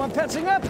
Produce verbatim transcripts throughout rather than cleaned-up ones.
want patching up?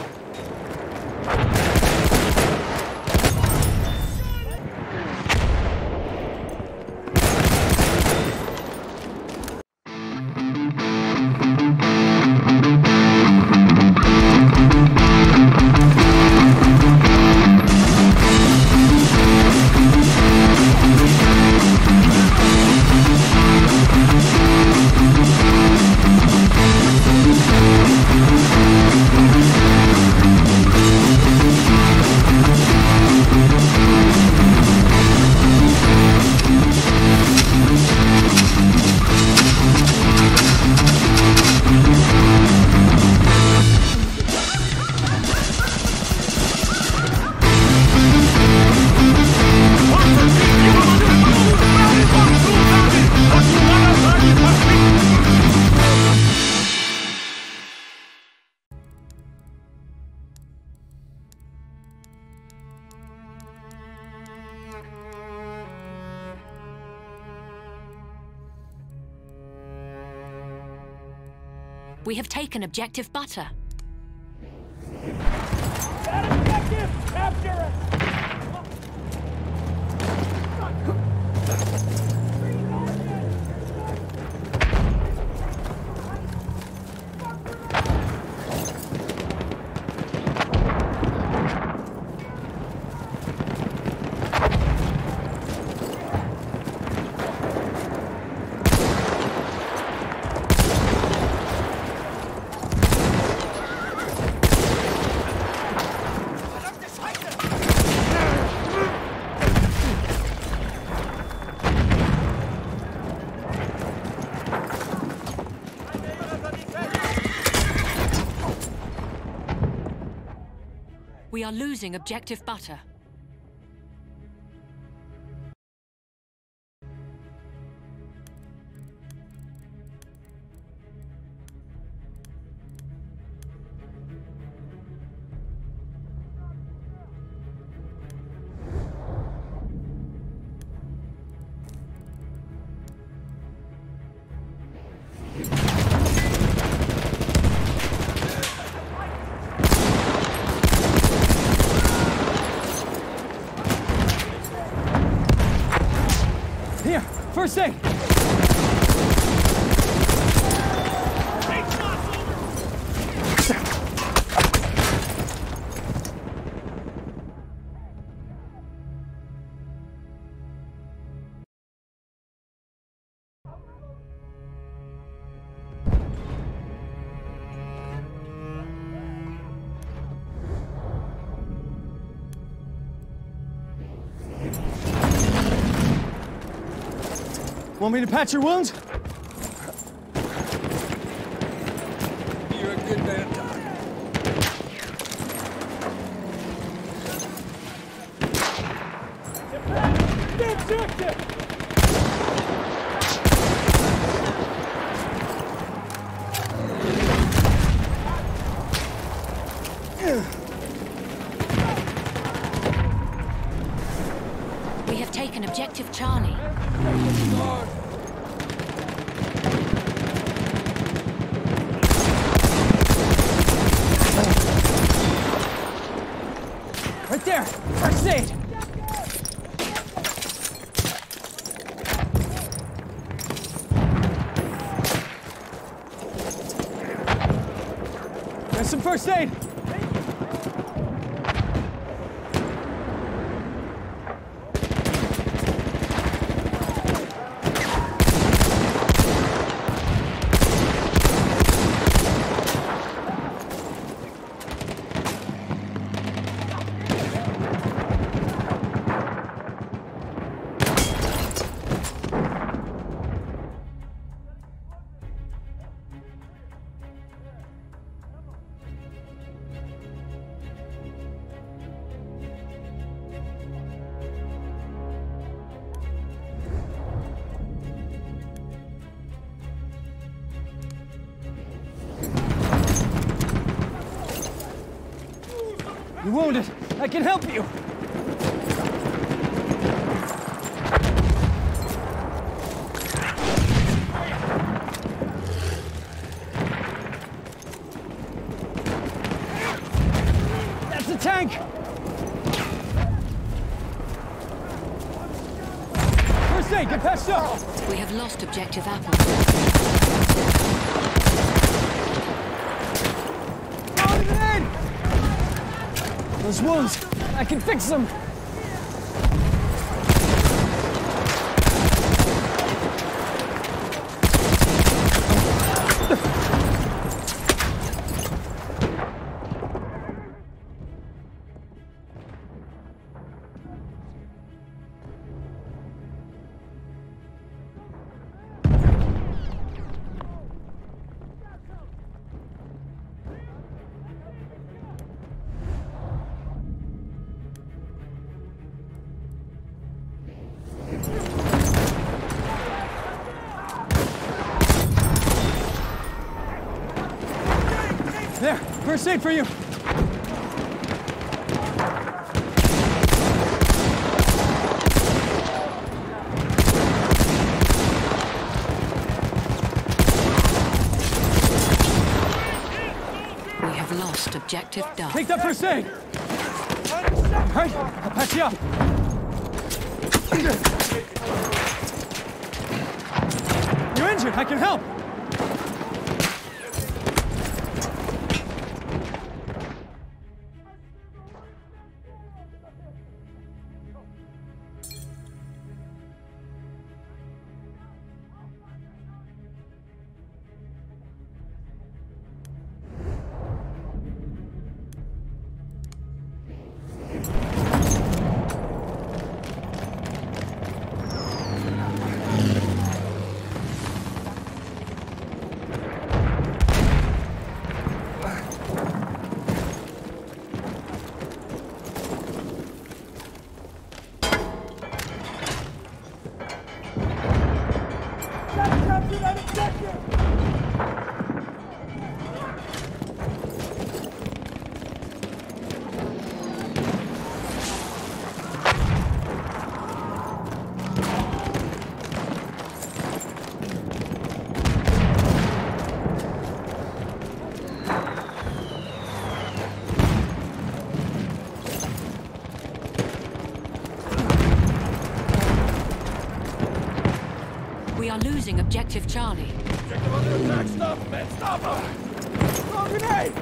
We have taken objective butter. That objective! Capture it! We are losing objective butter. Here, first aid! Want me to patch your wounds? You're a good man, Doc. The objective! We have taken objective Charlie. Right there! First aid! There's some first aid! You're wounded. I can help you. First aid, get patched up! We have lost objective Apple. Oh, grenade! Those wounds, I can fix them! There, first aid for you. We have lost objective Duff. Take that first aid. All right, I'll patch you up. You're injured, I can help. We are losing objective Charlie. Objective under attack. Stop him, man. Stop him. Throw a grenade.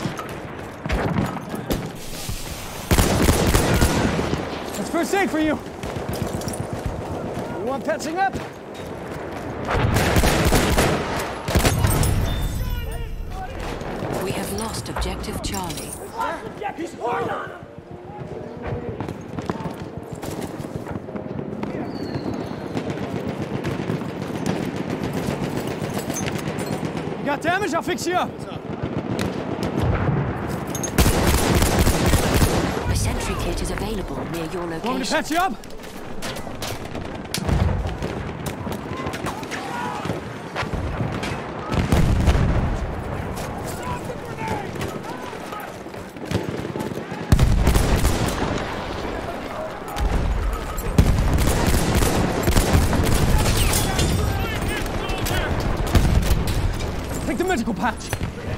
That's first aid for you. You want patching up? We have lost objective Charlie. He's hard on him. You got damage? I'll fix you up. A sentry kit is available near your location. Want me to patch you up? Take the medical patch.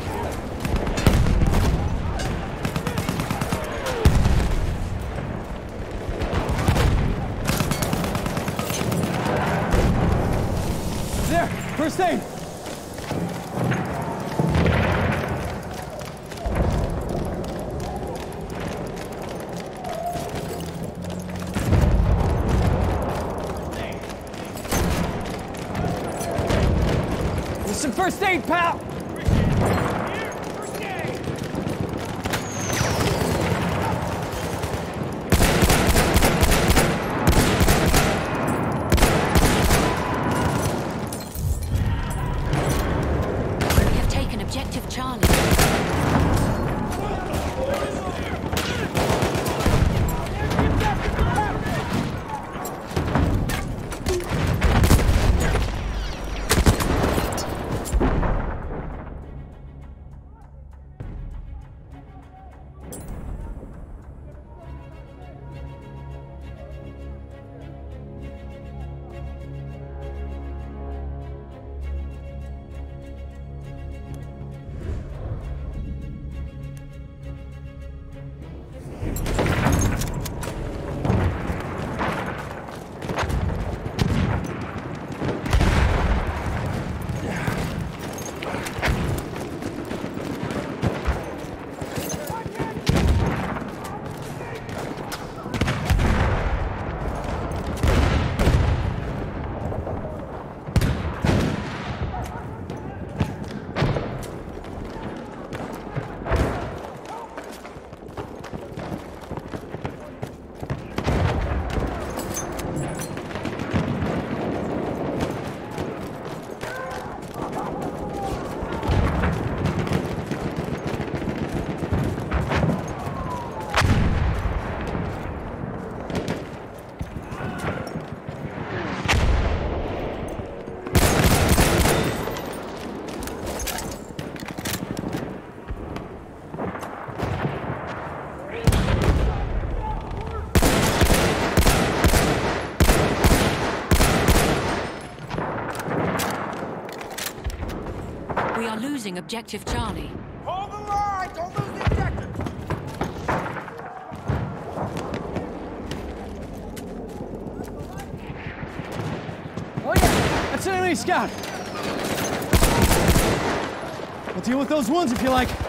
There, first aid. Here's some first aid, pal. Objective Charlie. losing objective Charlie. Hold the line! Don't lose the objective! Oh yeah, that's an enemy scout. We'll deal with those wounds if you like.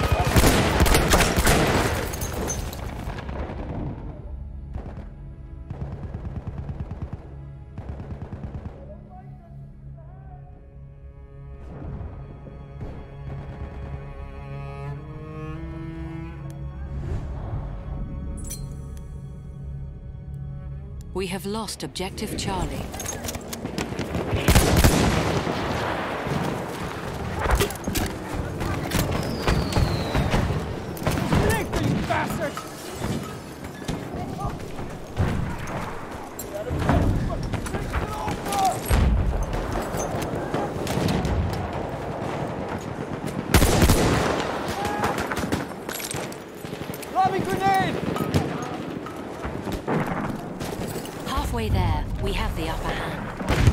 We have lost objective Charlie. Halfway there, we have the upper hand.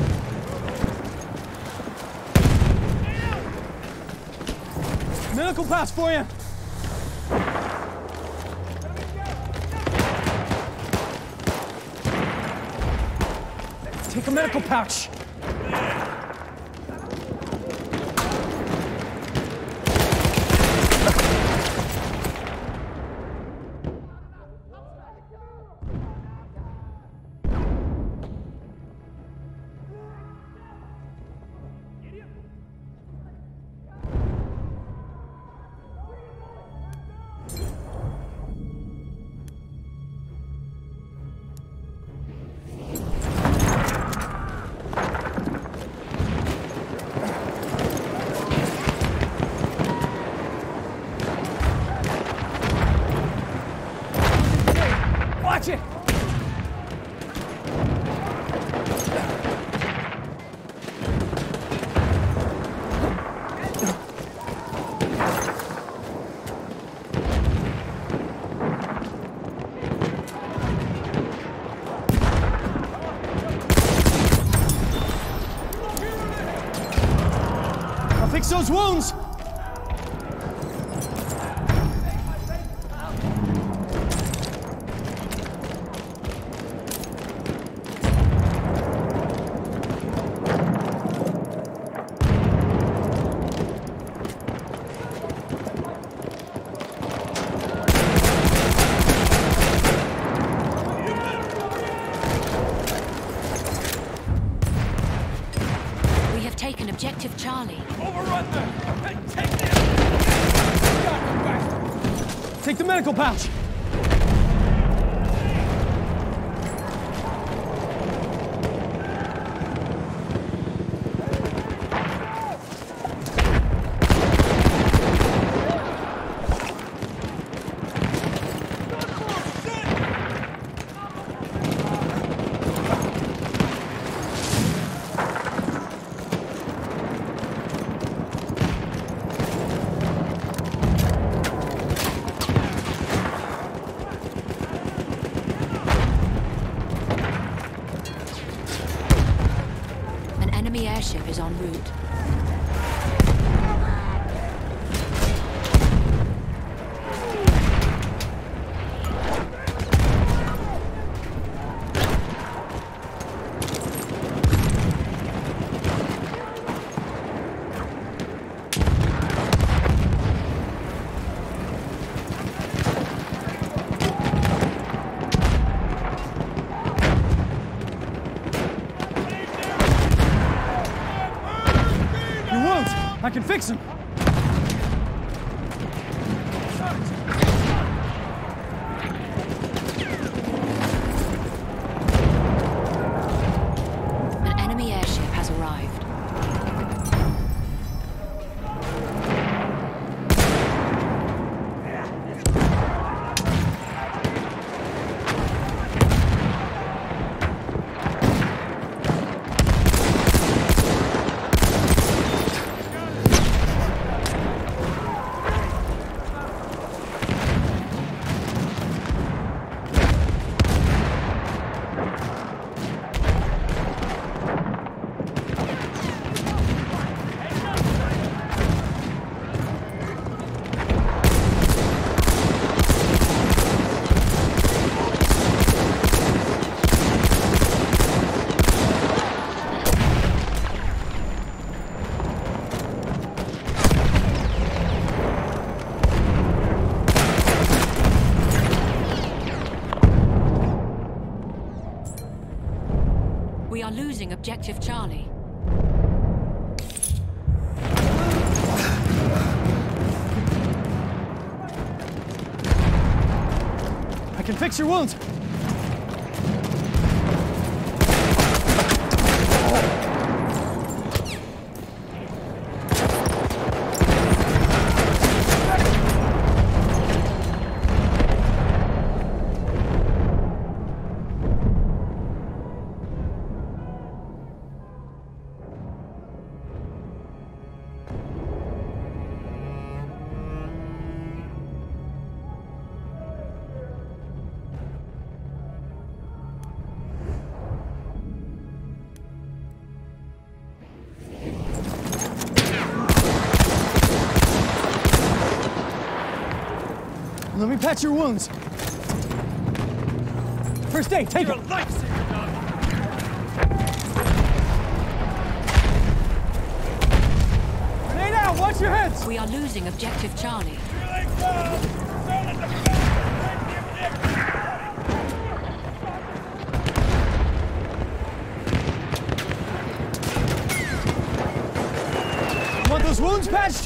Medical pass for you. Take a medical pouch. Watch it! I'll fix those wounds! Taken objective Charlie. Overrun them! Hey, take them! Take the medical pouch. Enemy airship is en route. I can fix him. An enemy airship has arrived. We are losing objective Charlie. I can fix your wounds. Let me patch your wounds. First aid, take You're it. a lifesaver, dog. Grenade out, watch your heads. We are losing objective Charlie. Here they come! Don't let them go! Want those wounds patched?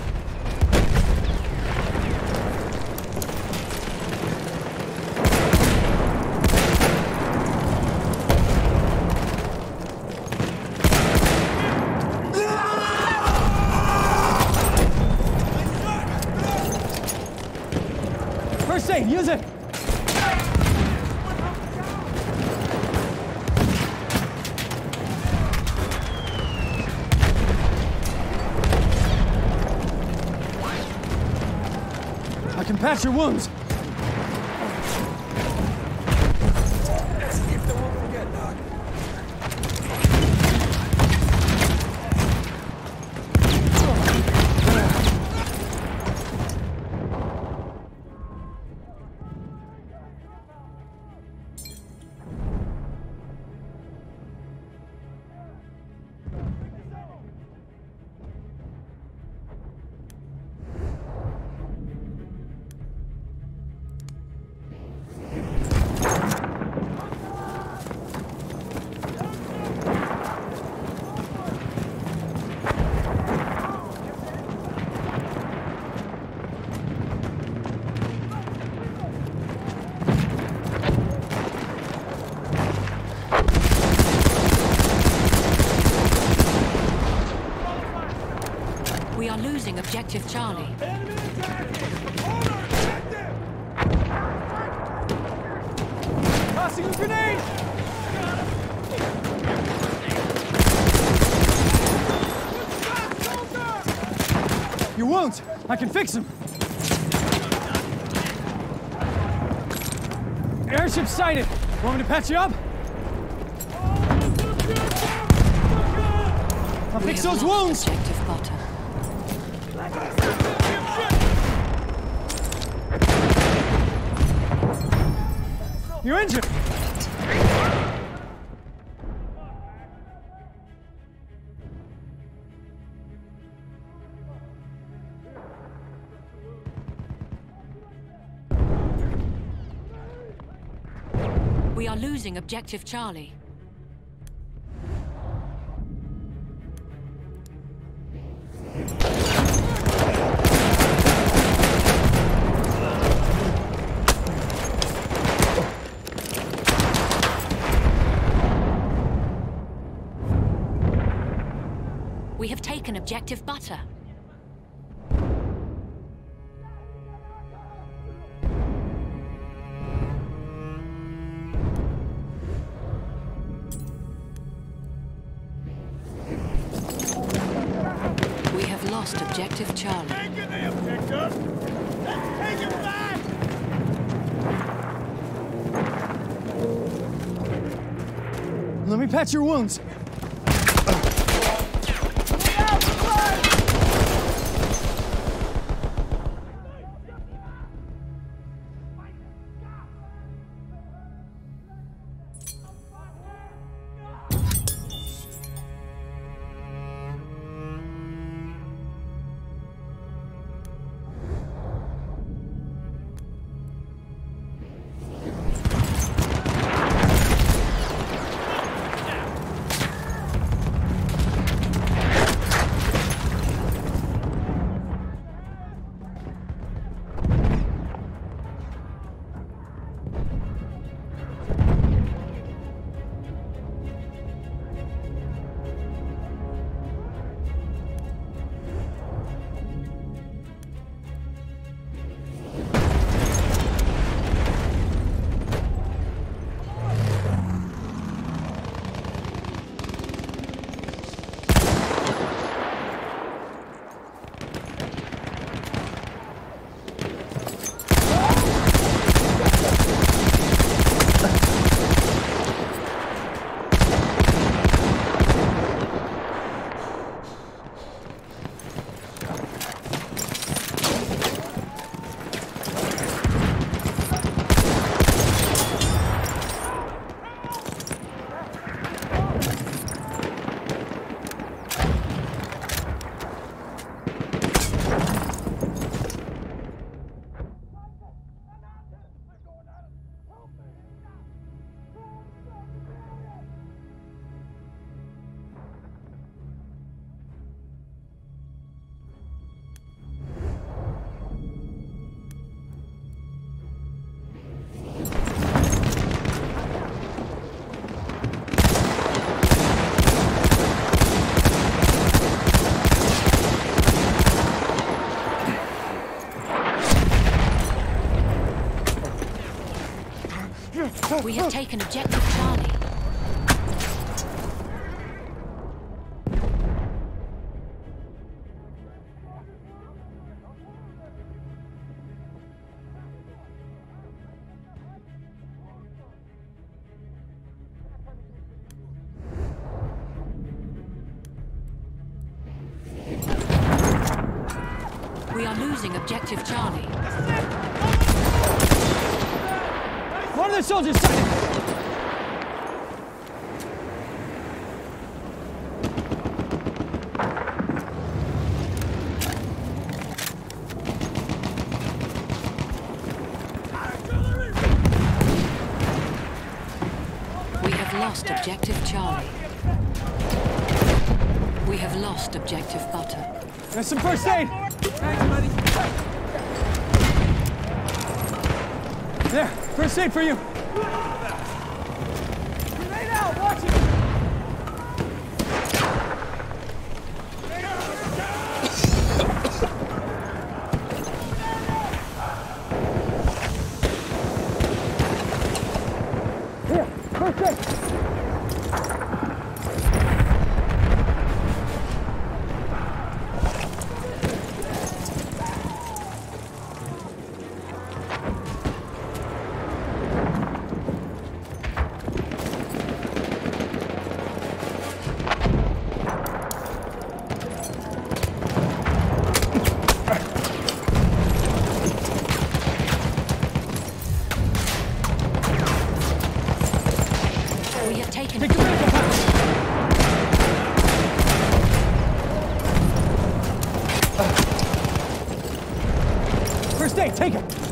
First aid, use it! I can patch your wounds. Let's see if the woman will get knocked. We are losing objective Charlie. Enemy attacking! Hold our objective! Tossing a grenade! Your wounds! I can fix them! Airship sighted! Want me to patch you up? I'll We fix have those lost wounds! objective Butter. You're injured! We are losing objective Charlie. We have taken objective Butter. We have lost objective Charlie. Taking the objective! Let's take it back! Let me patch your wounds. We have taken objective Charlie. We are losing objective Charlie. One of the soldiers sighted! We have lost objective Charlie. We have lost objective Butter. There's some first aid! Thanks, buddy. There, first aid for you. Grenade out, watch it! Here, first aid! We have taken Take the medical pack! First aid, take it!